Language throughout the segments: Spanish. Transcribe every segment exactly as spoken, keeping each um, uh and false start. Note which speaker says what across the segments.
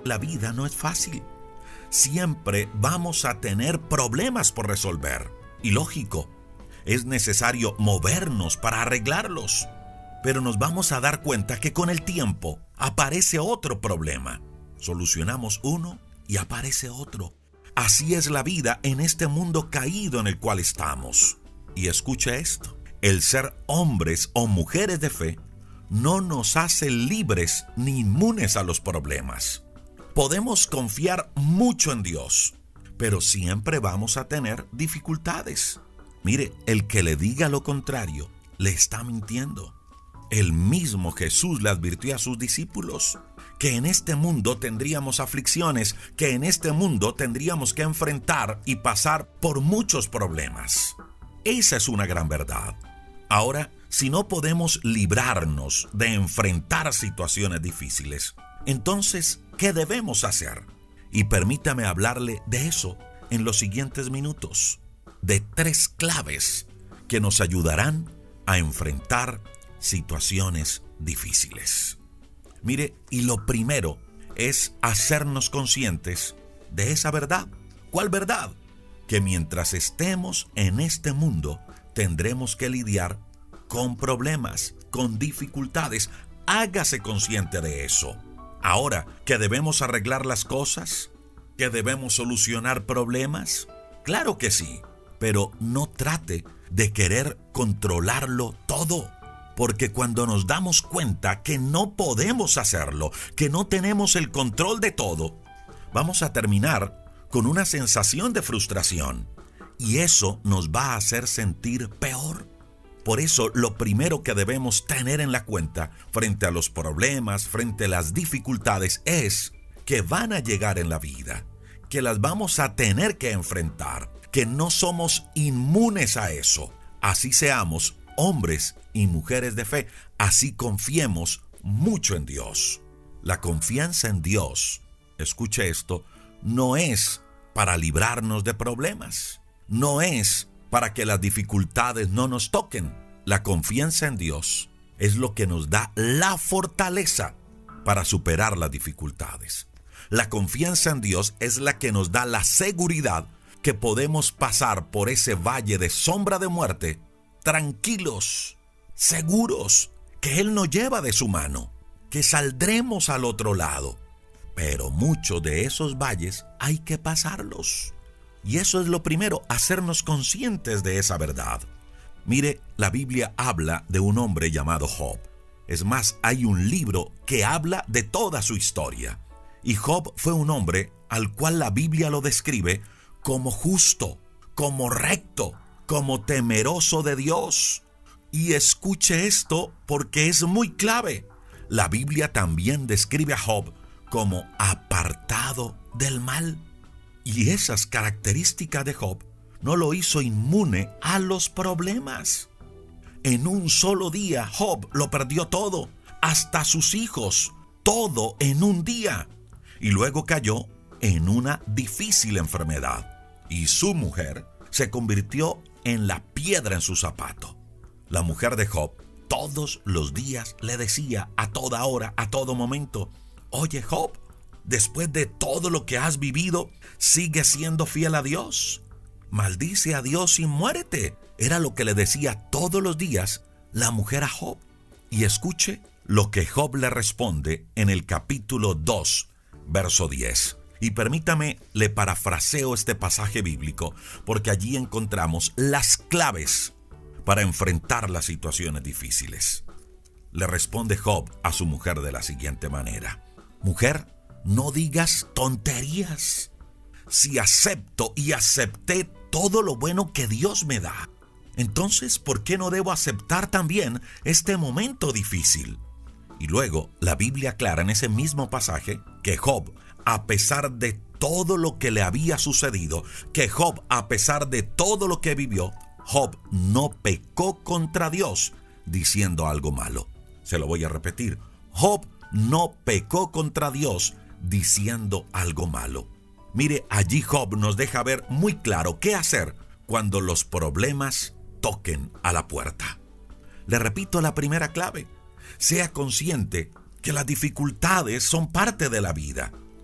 Speaker 1: la vida no es fácil. Siempre vamos a tener problemas por resolver. Y lógico, es necesario movernos para arreglarlos. Pero nos vamos a dar cuenta que con el tiempo aparece otro problema. Solucionamos uno y aparece otro. Así es la vida en este mundo caído en el cual estamos. Y escucha esto: el ser hombres o mujeres de fe no nos hace libres ni inmunes a los problemas. Podemos confiar mucho en Dios, pero siempre vamos a tener dificultades. Mire, el que le diga lo contrario, le está mintiendo. El mismo Jesús le advirtió a sus discípulos que en este mundo tendríamos aflicciones, que en este mundo tendríamos que enfrentar y pasar por muchos problemas. Esa es una gran verdad. Ahora, si no podemos librarnos de enfrentar situaciones difíciles, entonces, ¿qué debemos hacer? Y permítame hablarle de eso en los siguientes minutos, de tres claves que nos ayudarán a enfrentar situaciones difíciles. Mire, y lo primero es hacernos conscientes de esa verdad. ¿Cuál verdad? Que mientras estemos en este mundo, tendremos que lidiar con problemas, con dificultades. Hágase consciente de eso. Ahora, ¿que debemos arreglar las cosas? ¿Que debemos solucionar problemas? Claro que sí, pero no trate de querer controlarlo todo. Porque cuando nos damos cuenta que no podemos hacerlo, que no tenemos el control de todo, vamos a terminar con una sensación de frustración. Y eso nos va a hacer sentir peor. Por eso, lo primero que debemos tener en la cuenta frente a los problemas, frente a las dificultades, es que van a llegar en la vida, que las vamos a tener que enfrentar, que no somos inmunes a eso. Así seamos hombres y mujeres de fe, así confiemos mucho en Dios. La confianza en Dios, escuche esto, no es para librarnos de problemas, no es para que las dificultades no nos toquen. La confianza en Dios es lo que nos da la fortaleza para superar las dificultades. La confianza en Dios es la que nos da la seguridad que podemos pasar por ese valle de sombra de muerte tranquilos, seguros, que Él nos lleva de su mano, que saldremos al otro lado. Pero muchos de esos valles hay que pasarlos. Y eso es lo primero, hacernos conscientes de esa verdad. Mire, la Biblia habla de un hombre llamado Job. Es más, hay un libro que habla de toda su historia. Y Job fue un hombre al cual la Biblia lo describe como justo, como recto, como temeroso de Dios. Y escuche esto porque es muy clave. La Biblia también describe a Job como apartado del mal. Y esas características de Job no lo hizo inmune a los problemas. En un solo día Job lo perdió todo, hasta sus hijos, todo en un día. Y luego cayó en una difícil enfermedad. Y su mujer se convirtió en la piedra en su zapato. La mujer de Job todos los días le decía a toda hora, a todo momento: oye Job, después de todo lo que has vivido, ¿sigues siendo fiel a Dios? Maldice a Dios y muérete. Era lo que le decía todos los días la mujer a Job. Y escuche lo que Job le responde en el capítulo dos, verso diez. Y permítame, le parafraseo este pasaje bíblico, porque allí encontramos las claves para enfrentar las situaciones difíciles. Le responde Job a su mujer de la siguiente manera: mujer, no digas tonterías. Si acepto y acepté todo lo bueno que Dios me da, entonces, ¿por qué no debo aceptar también este momento difícil? Y luego, la Biblia aclara en ese mismo pasaje que Job, a pesar de todo lo que le había sucedido, que Job, a pesar de todo lo que vivió, Job no pecó contra Dios diciendo algo malo. Se lo voy a repetir. Job no pecó contra Dios diciendo algo malo. Mire, allí Job nos deja ver muy claro qué hacer cuando los problemas toquen a la puerta. Le repito la primera clave: sea consciente que las dificultades son parte de la vida.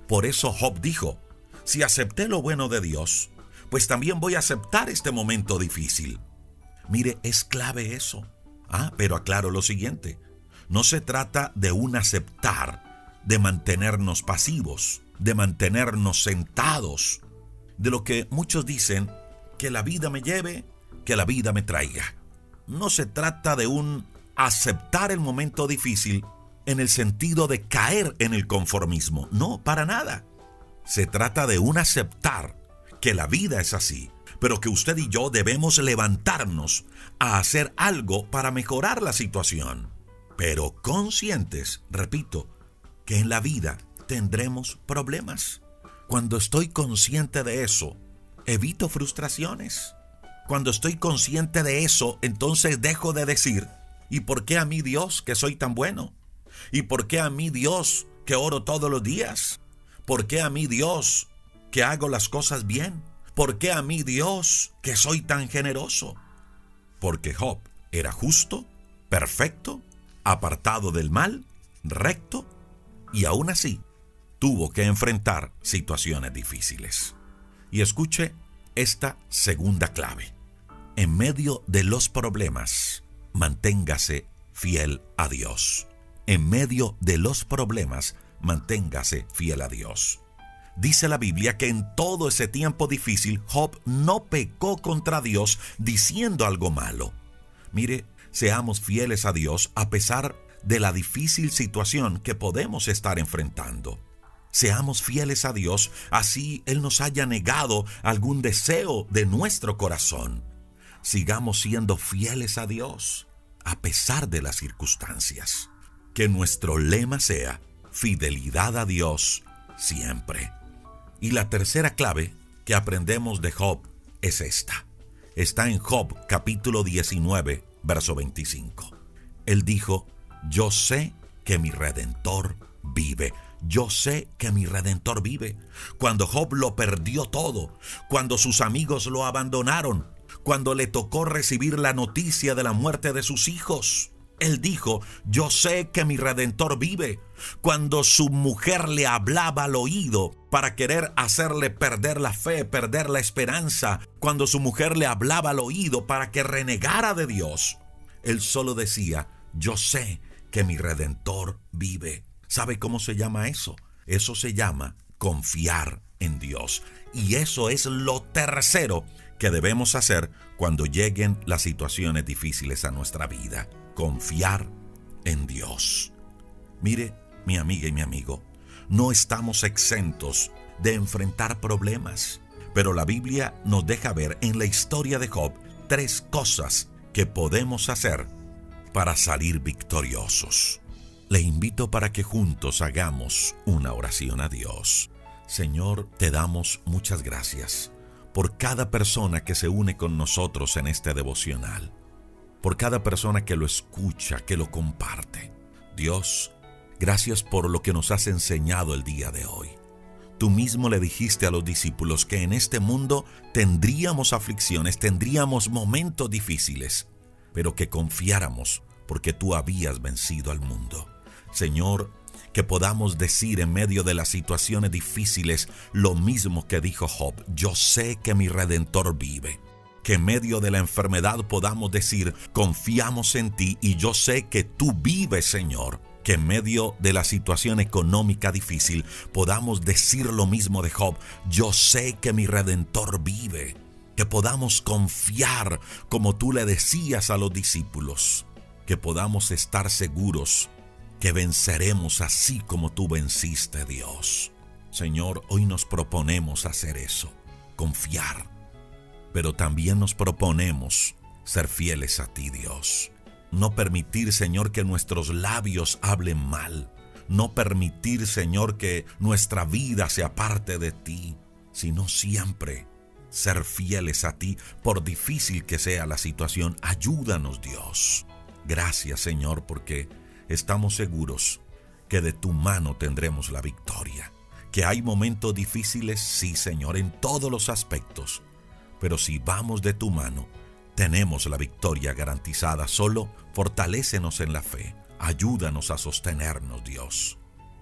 Speaker 1: Por eso Job dijo, si acepté lo bueno de Dios, pues también voy a aceptar este momento difícil. Mire, es clave eso. Ah, pero aclaro lo siguiente. No se trata de un aceptar, de mantenernos pasivos, de mantenernos sentados, de lo que muchos dicen, que la vida me lleve, que la vida me traiga. No se trata de un aceptar el momento difícil en el sentido de caer en el conformismo. No, para nada. Se trata de un aceptar que la vida es así, pero que usted y yo debemos levantarnos a hacer algo para mejorar la situación. Pero conscientes, repito, que en la vida tendremos problemas. Cuando estoy consciente de eso, evito frustraciones. Cuando estoy consciente de eso, entonces dejo de decir, ¿y por qué a mí Dios que soy tan bueno? ¿Y por qué a mí Dios que oro todos los días? ¿Por qué a mí Dios que hago las cosas bien? ¿Por qué a mí Dios que soy tan generoso? Porque Job era justo, perfecto, apartado del mal, recto, y aún así tuvo que enfrentar situaciones difíciles. Y escuche esta segunda clave. En medio de los problemas, manténgase fiel a Dios. En medio de los problemas, manténgase fiel a Dios. Dice la Biblia que en todo ese tiempo difícil, Job no pecó contra Dios diciendo algo malo. Mire, seamos fieles a Dios a pesar de la difícil situación que podemos estar enfrentando. Seamos fieles a Dios, así Él nos haya negado algún deseo de nuestro corazón. Sigamos siendo fieles a Dios, a pesar de las circunstancias. Que nuestro lema sea fidelidad a Dios siempre. Y la tercera clave que aprendemos de Job es esta. Está en Job capítulo diecinueve, verso veinticinco. Él dijo, yo sé que mi Redentor vive. Yo sé que mi Redentor vive. Cuando Job lo perdió todo, cuando sus amigos lo abandonaron, cuando le tocó recibir la noticia de la muerte de sus hijos, él dijo, yo sé que mi Redentor vive. Cuando su mujer le hablaba al oído para querer hacerle perder la fe, perder la esperanza, cuando su mujer le hablaba al oído para que renegara de Dios, él solo decía, yo sé que mi Redentor vive. ¿Sabe cómo se llama eso? Eso se llama confiar en Dios. Y eso es lo tercero que debemos hacer cuando lleguen las situaciones difíciles a nuestra vida. Confiar en Dios. Mire, mi amiga y mi amigo, no estamos exentos de enfrentar problemas, pero la Biblia nos deja ver en la historia de Job tres cosas que podemos hacer para salir victoriosos. Le invito para que juntos hagamos una oración a Dios. Señor, te damos muchas gracias por cada persona que se une con nosotros en este devocional, por cada persona que lo escucha, que lo comparte. Dios, gracias por lo que nos has enseñado el día de hoy. Tú mismo le dijiste a los discípulos que en este mundo tendríamos aflicciones, tendríamos momentos difíciles, pero que confiáramos porque tú habías vencido al mundo. Señor, que podamos decir en medio de las situaciones difíciles lo mismo que dijo Job, yo sé que mi Redentor vive. Que en medio de la enfermedad podamos decir, confiamos en ti y yo sé que tú vives, Señor. Que en medio de la situación económica difícil podamos decir lo mismo de Job, yo sé que mi Redentor vive. Que podamos confiar como tú le decías a los discípulos. Que podamos estar seguros que venceremos así como tú venciste, Dios. Señor, hoy nos proponemos hacer eso, confiar, pero también nos proponemos ser fieles a ti, Dios. No permitir, Señor, que nuestros labios hablen mal. No permitir, Señor, que nuestra vida se aparte de ti, sino siempre ser fieles a ti, por difícil que sea la situación. Ayúdanos, Dios. Gracias, Señor, porque estamos seguros que de tu mano tendremos la victoria. Que hay momentos difíciles, sí, Señor, en todos los aspectos. Pero si vamos de tu mano, tenemos la victoria garantizada. Solo fortalécenos en la fe. Ayúdanos a sostenernos, Dios.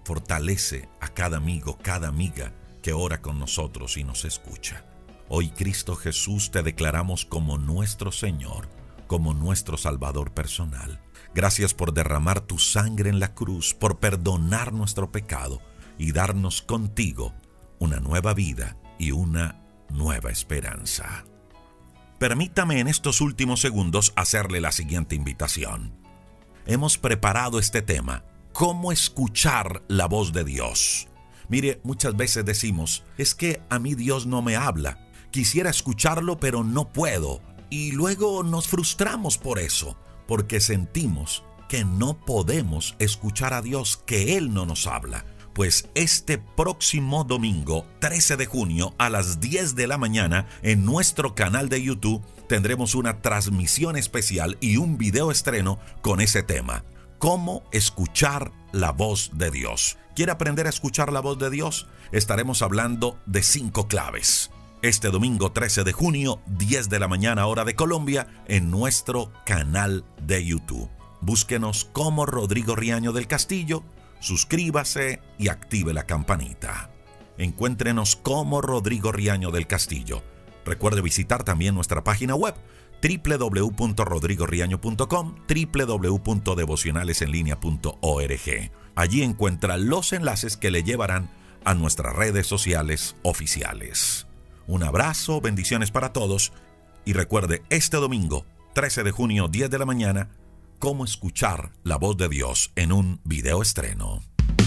Speaker 1: Fortalece a cada amigo, cada amiga que ora con nosotros y nos escucha. Hoy, Cristo Jesús, te declaramos como nuestro Señor, como nuestro Salvador personal. Gracias por derramar tu sangre en la cruz, por perdonar nuestro pecado y darnos contigo una nueva vida y una nueva esperanza. Permítame en estos últimos segundos hacerle la siguiente invitación. Hemos preparado este tema: ¿cómo escuchar la voz de Dios? Mire, muchas veces decimos, es que a mí Dios no me habla. Quisiera escucharlo, pero no puedo. Y luego nos frustramos por eso, porque sentimos que no podemos escuchar a Dios, que Él no nos habla. Pues este próximo domingo, trece de junio, a las diez de la mañana, en nuestro canal de YouTube, tendremos una transmisión especial y un video estreno con ese tema: ¿cómo escuchar la voz de Dios? ¿Quiere aprender a escuchar la voz de Dios? Estaremos hablando de cinco claves. Este domingo trece de junio, diez de la mañana, hora de Colombia, en nuestro canal de YouTube. Búsquenos como Rodrigo Riaño del Castillo, suscríbase y active la campanita. Encuéntrenos como Rodrigo Riaño del Castillo. Recuerde visitar también nuestra página web doble u doble u doble u punto rodrigo riaño punto com, doble u doble u doble u punto devocionales en línea punto org. Allí encuentra los enlaces que le llevarán a nuestras redes sociales oficiales. Un abrazo, bendiciones para todos y recuerde, este domingo, trece de junio, diez de la mañana, cómo escuchar la voz de Dios en un video estreno.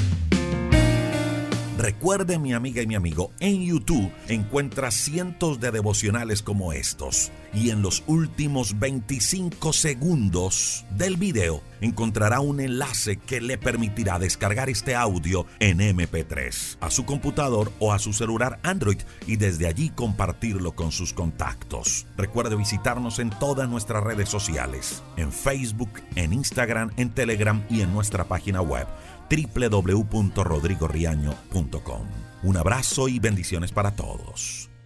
Speaker 1: Recuerde, mi amiga y mi amigo, en YouTube encuentra cientos de devocionales como estos. Y en los últimos veinticinco segundos del video encontrará un enlace que le permitirá descargar este audio en eme pe tres a su computador o a su celular Android y desde allí compartirlo con sus contactos. Recuerde visitarnos en todas nuestras redes sociales, en Facebook, en Instagram, en Telegram y en nuestra página web doble u doble u doble u punto rodrigo riaño punto com. Un abrazo y bendiciones para todos.